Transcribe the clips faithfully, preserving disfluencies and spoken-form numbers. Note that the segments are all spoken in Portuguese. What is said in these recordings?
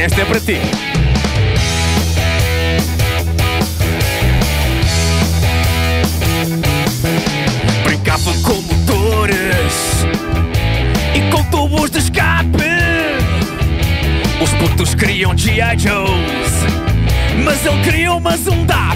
Esta é para ti. Brincava com motores e com tubos de escape. Os putos queriam G I Joes, mas ele queria uma Zundap.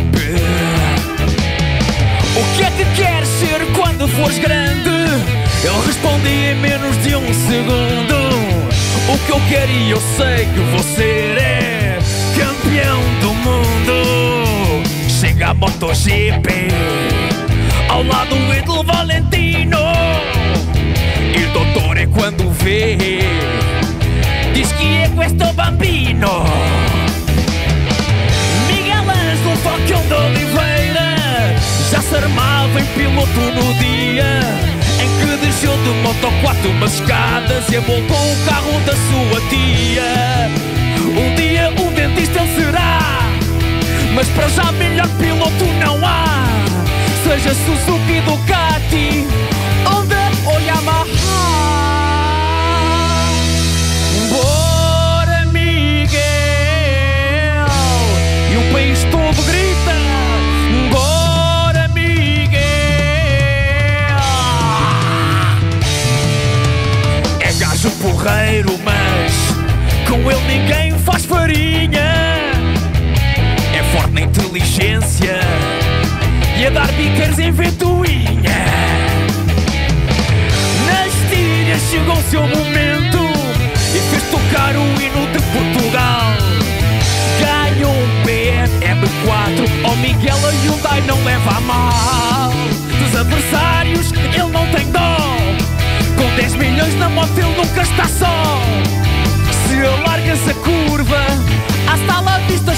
O que é que queres ser quando fores grande? Ele respondia em menos de um segundo: o que eu quero e eu sei que vou ser é campeão do mundo. Chega a MotoGP ao lado do Ítalo Valentino, e o doutor é quando vê diz que é questo bambino. Miguel Ângelo Falcão de Oliveira já se armava em piloto no dia em que desceu de Moto quatro umas escadas e aboltou o carro da sua tia. Um dia o dentista ele será, mas para já melhor piloto não há. Seja Suzuki, Ducati, Honda ou Yamaha. Bora, Miguel! E o país todo grita: bora, Miguel! É gajo porreiro, mas com ele ninguém faz farinha. É forte na inteligência e a dar bicas em ventoinha. Nas tiras chegou o seu momento e fez tocar o hino de Portugal. Ganhou um B M quatro, oh Miguel, a Hyundai não leva a mal. Dos adversários ele não tem dó, com dez milhões na moto ele nunca está só. Se alargas a curva, hasta la vista